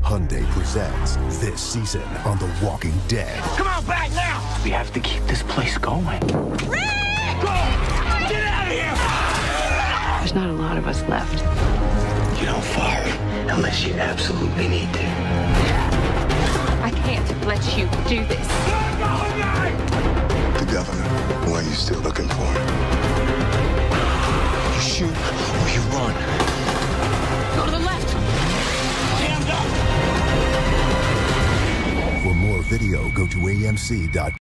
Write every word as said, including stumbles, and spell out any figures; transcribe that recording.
Hyundai presents this season on The Walking Dead. Come on back now! We have to keep this place going. Rick! Go! Get out of here! There's not a lot of us left. You don't fire unless you absolutely need to. I can't let you do this. The governor, why are you still looking for him? You shoot or you run. Go to the left. Jammed up! For more video, go to A M C dot com.